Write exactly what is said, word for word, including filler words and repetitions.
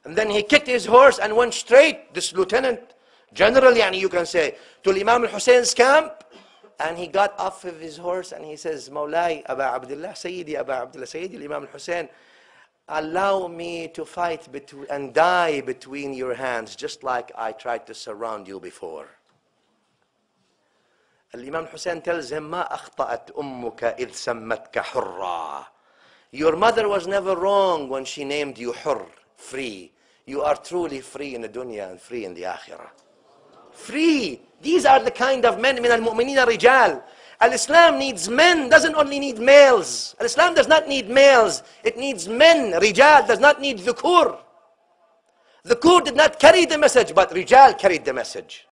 And then he kicked his horse and went straight, this lieutenant general, yani you can say, to Imam al-Hussein's camp. And he got off of his horse and he says, Mawlai, Aba Abdullah, Sayyidi Aba Abdullah, Sayyidi Imam al-Hussein, allow me to fight between, and die between your hands, just like I tried to surround you before. Imam Hussein tells him, ما أخطأت أمك إذ سمتك حرا. Your mother was never wrong when she named you Hur, free. You are truly free in the dunya and free in the akhirah. Free. These are the kind of men, من المؤمنين رجال. Al-Islam needs men, doesn't only need males. Al-Islam does not need males. It needs men. Rijal does not need dhukur. Dhukur did not carry the message, but Rijal carried the message.